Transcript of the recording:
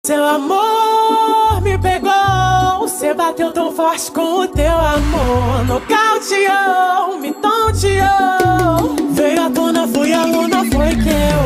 Seu amor me pegou, você bateu tão forte com o teu amor. Nocauteou, me tonteou. Veio à tona, fui aluna, foi que eu